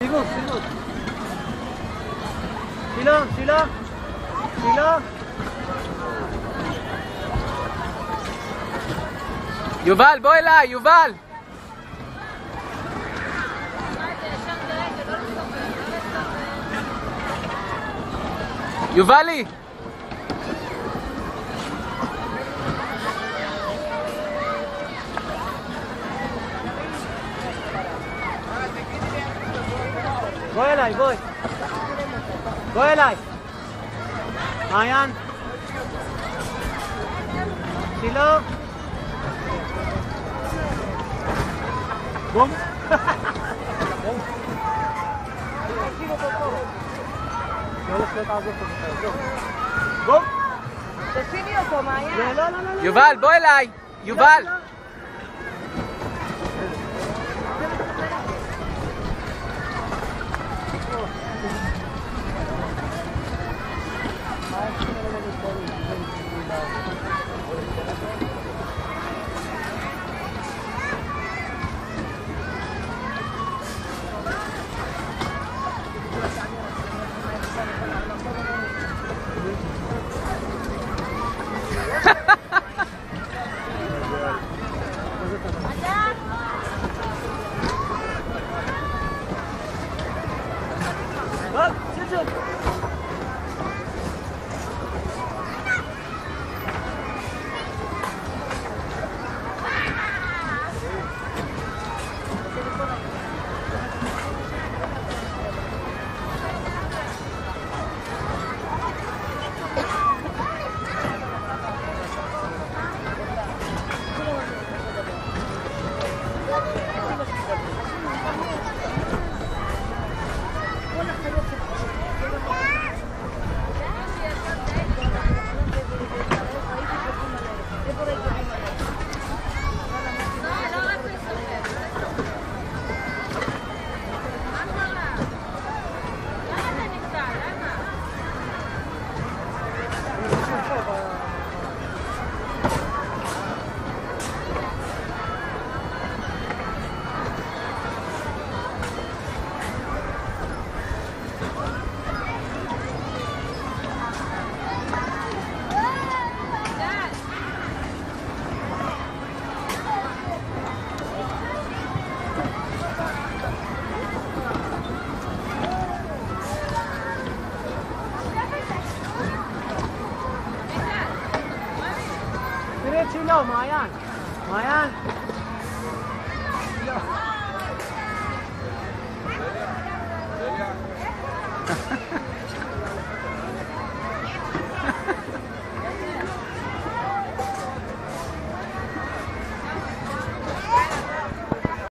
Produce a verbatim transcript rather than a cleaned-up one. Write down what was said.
סיבוב, סיבוב. שילה, שילה. שילה. יובל, בוא אליי, יובל. יובלי. בוא אליי, בואי. בוא אליי. מעיין. שילה. בום. בום. תשימי אותו, מעיין. לא, לא, לא. יובל, בוא אליי. יובל. שילה, מעיין. מעיין. שילה.